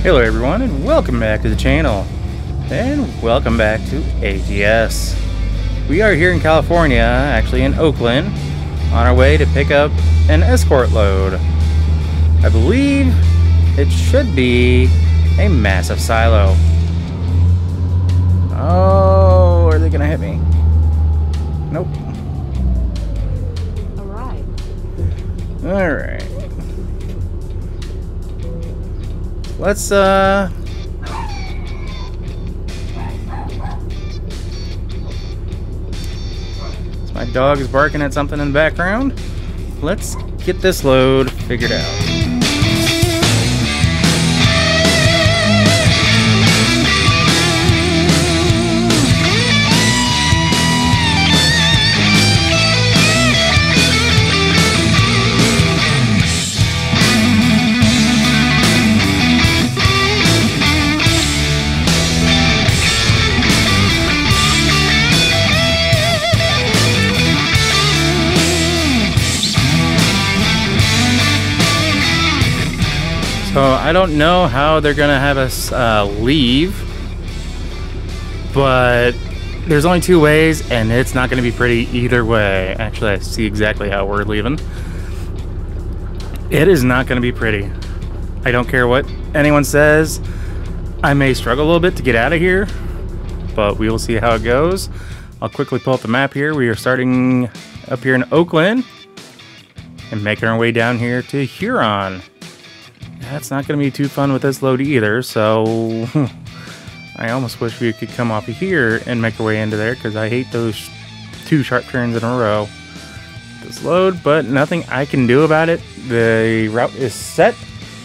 Hello everyone, and welcome back to the channel, and welcome back to ATS. We are here in California, actually in Oakland, on our way to pick up an escort load. I believe it should be a massive silo. Oh, are they gonna hit me? Nope. Alright. Let's my dog is barking at something in the background. Let's get this load figured out. So I don't know how they're gonna have us leave, but there's only two ways, and it's not gonna be pretty either way. Actually, I see exactly how we're leaving. It is not gonna be pretty. I don't care what anyone says. I may struggle a little bit to get out of here, but we will see how it goes. I'll quickly pull up the map here. We are starting up here in Oakland and making our way down here to Huron. That's not going to be too fun with this load either, so I almost wish we could come off of here and make our way into there, because I hate those two sharp turns in a row. This load, but nothing I can do about it. The route is set.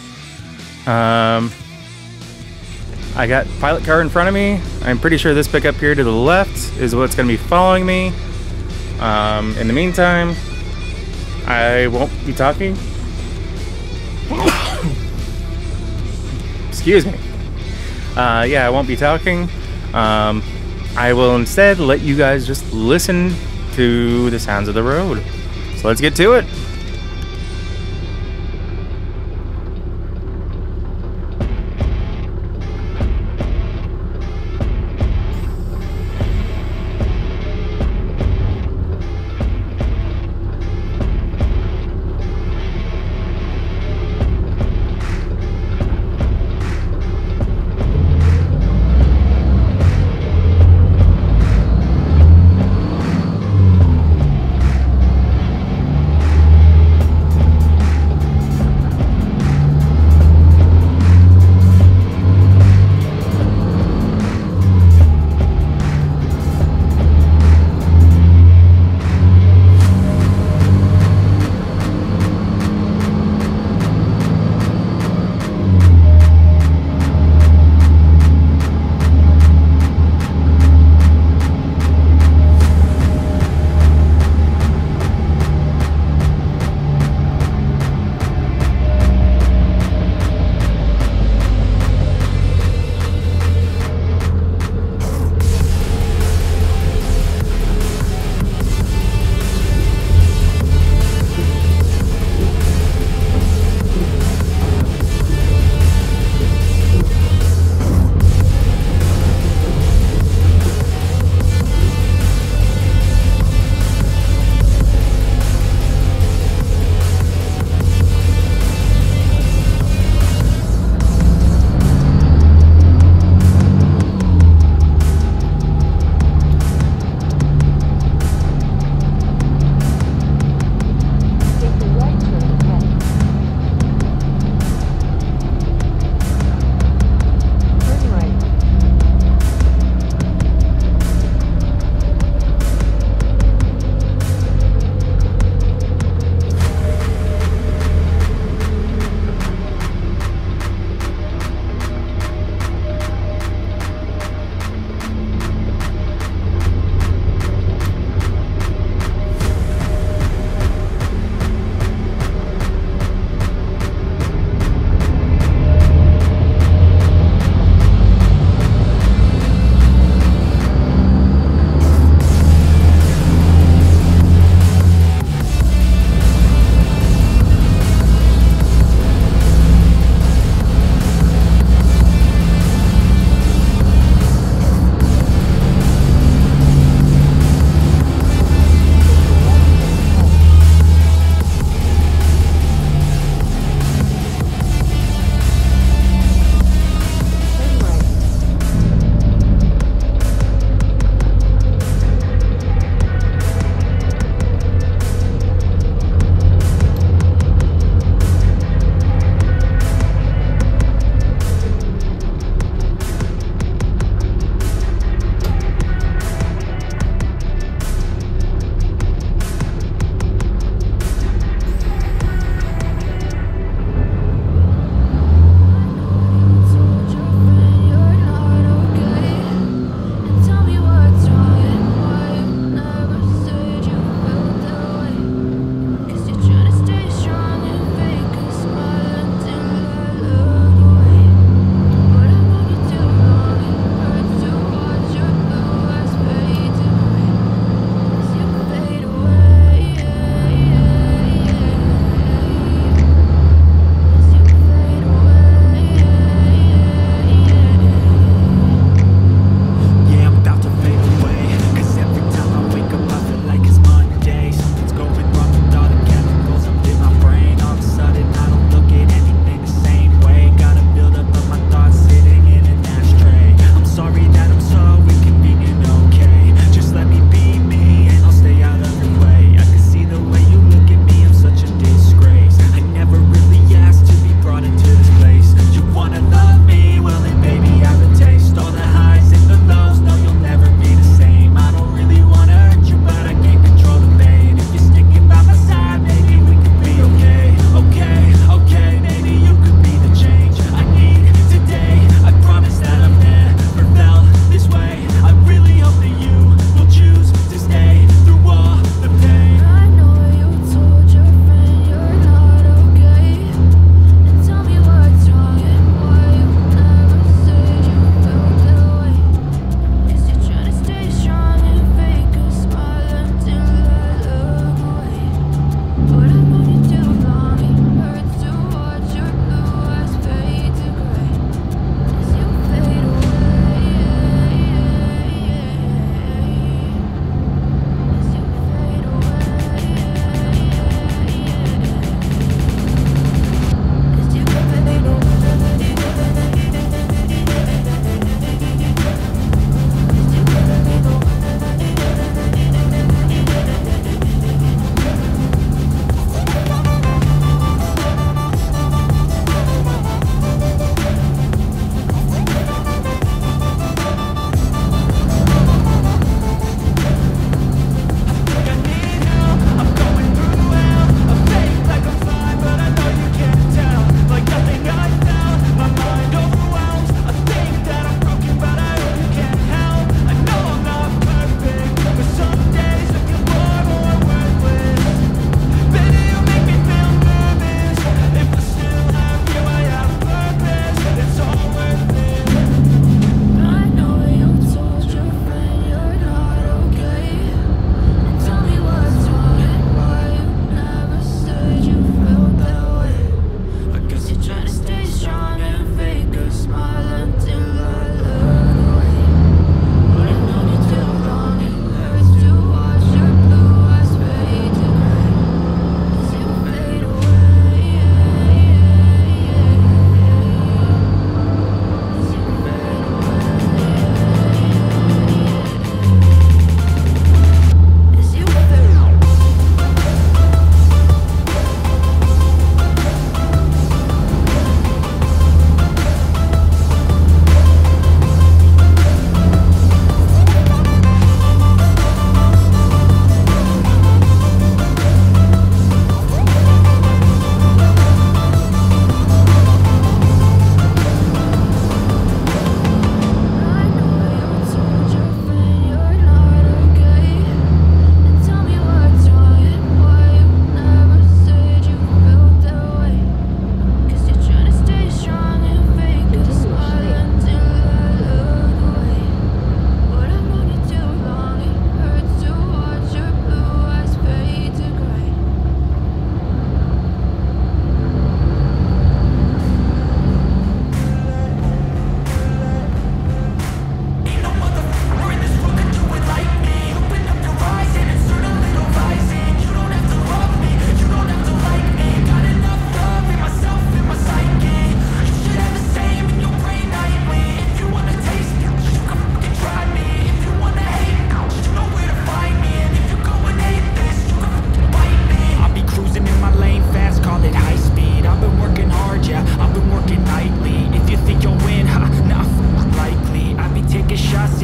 I got pilot car in front of me. I'm pretty sure this pickup here to the left is what's going to be following me. In the meantime, I won't be talking. Excuse me. Yeah, I won't be talking. I will instead let you guys just listen to the sounds of the road. So let's get to it.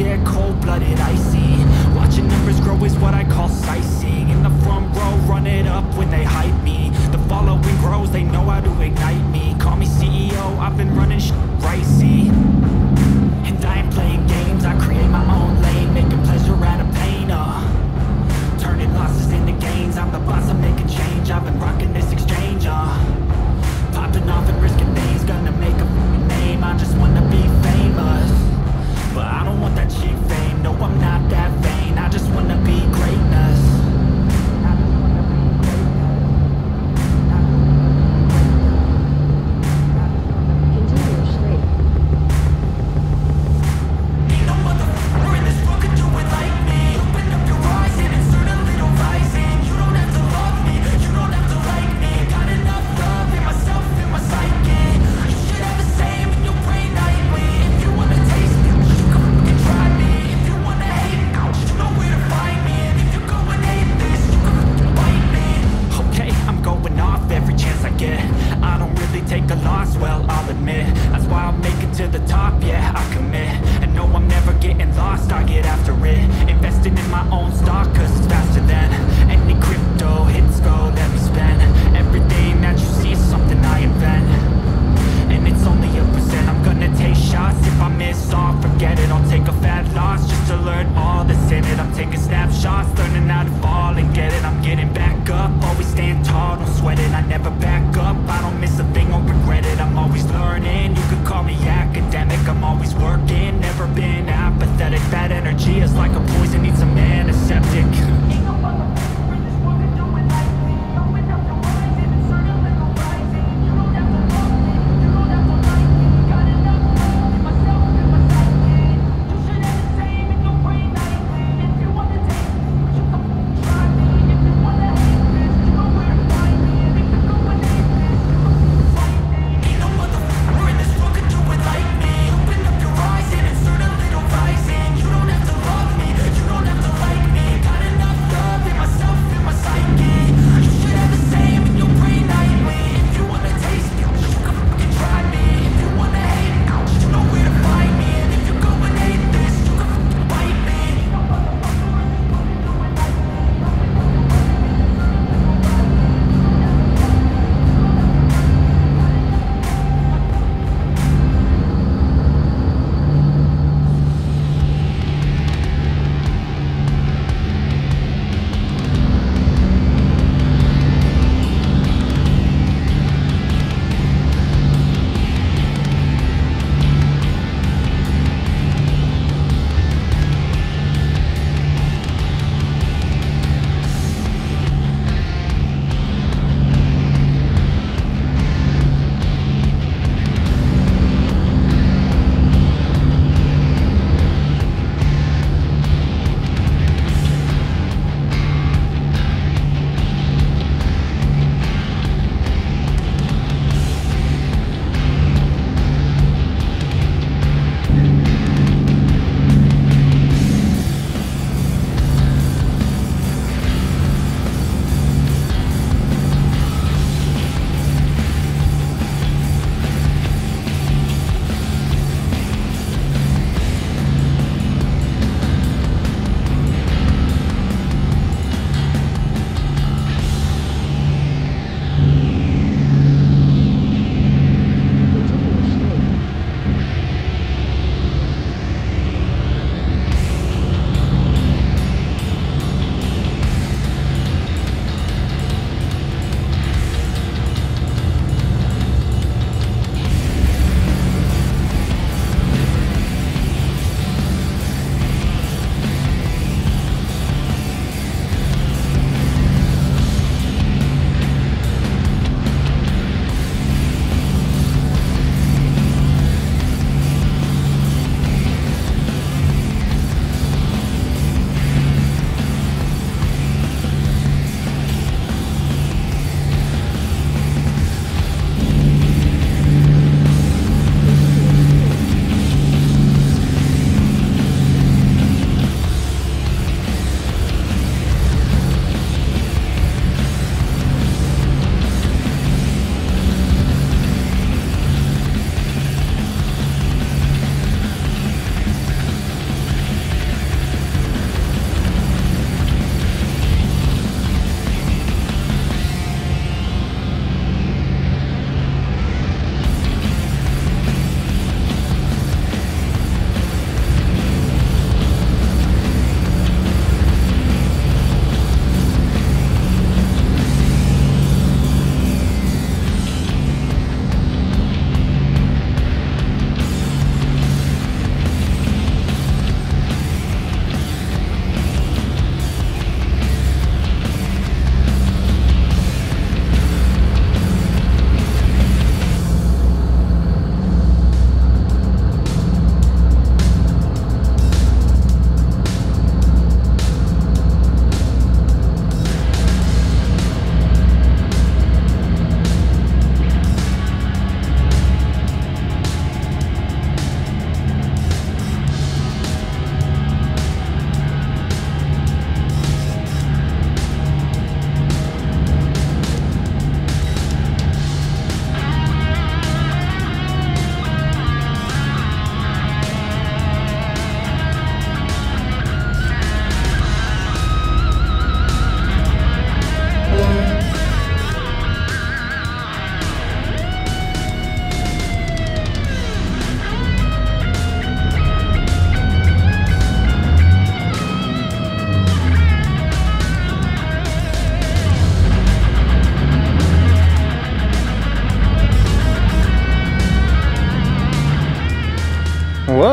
yeah, cold-blooded, icy. Watching numbers grow is what I call sightseeing. In the front row, run it up when they hype me. The following grows, they know how to ignite me. Call me CEO, I've been running shit right, see. And I ain't playing games, I create my own lane, making pleasure out of pain, turning losses into gains. I'm the boss, I'm making change. I've been rocking this exchange, popping off and risking things, gonna make a f***ing name. I just wanna be famous, but I don't want that cheap fame. No, I'm not that vain, I just wanna be greatness. Continue straight. Ain't no motherfucker in this world could do it like me. Open up your eyes and insert a little rising. You don't have to love me, you don't have to like me. Got enough love in myself, in my psyche. You should have the same in your brain nightly. If you wanna taste me, you can fucking try me. If you wanna hate me, you know where to find me. And if you're going hate this, you can fucking bite me. Okay, I'm going off every chance I get. I don't really take a loss, well, I'll admit. That's why I'll make it to the top, yeah, I commit. And no, I'm never getting lost, I get after it. Investing in my own stock, cause it's faster than any crypto hits go, let me spend. Everything that you see is something I invent, and it's only a percent. I'm gonna take shots, if I miss all, forget it. I'll take a fat loss just to learn all that's in it. I'm taking snapshots, learning how to fall and get it. I'm getting back up, always stand tall, don't sweat it. I never back up, I don't miss a thing or regret it. I'm always learning, you could call me academic. I'm always working, never been apathetic. That energy is like a poison, needs a antiseptic. Ain't no motherfucker in this world could do it like me. Open up your eyes and insert a little rising. You don't have to love me, you don't have to like me. Got enough love in myself, in my psyche. You should have the same in your brain nightly. If you wanna take me, you can fucking try me. If you wanna hate this, you know where to find me. And if you're going hate this, you can fucking fight me. Ain't no motherfucker in this world could do it like me. Open up your eyes and insert a little rising.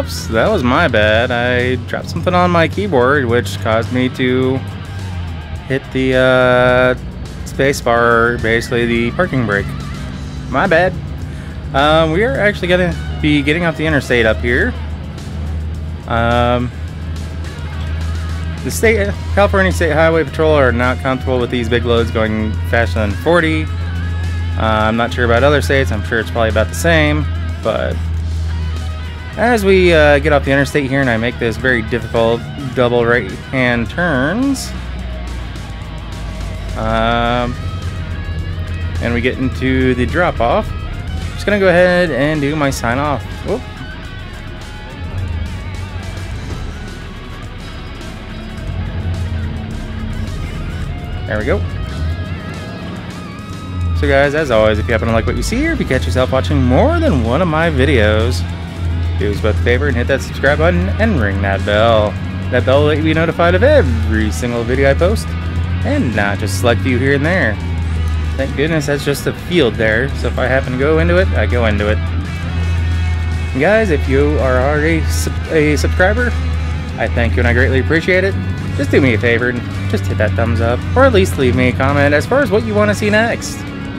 Whoops, that was my bad. I dropped something on my keyboard, which caused me to hit the space bar, basically the parking brake. My bad. We are actually going to be getting off the interstate up here. The California State Highway Patrol are not comfortable with these big loads going faster than 40. I'm not sure about other states. I'm sure it's probably about the same, but as we get off the interstate here and I make this very difficult double right-hand turns, and we get into the drop-off, I'm just going to go ahead and do my sign-off. Whoop. There we go. So guys, as always, if you happen to like what you see, or if you catch yourself watching more than one of my videos, do us both a favor and hit that subscribe button and ring that bell. That bell will let you be notified of every single video I post, and not just select few here and there. Thank goodness that's just a field there, so if I happen to go into it, I go into it. And guys, if you are already a subscriber, I thank you and I greatly appreciate it. Just do me a favor and just hit that thumbs up, or at least leave me a comment as far as what you want to see next.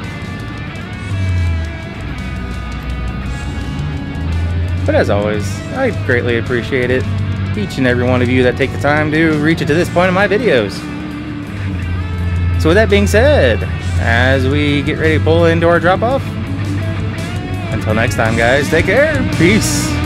But as always, I greatly appreciate it, each and every one of you that take the time to reach it to this point in my videos. So with that being said, as we get ready to pull into our drop-off, until next time guys, take care, peace.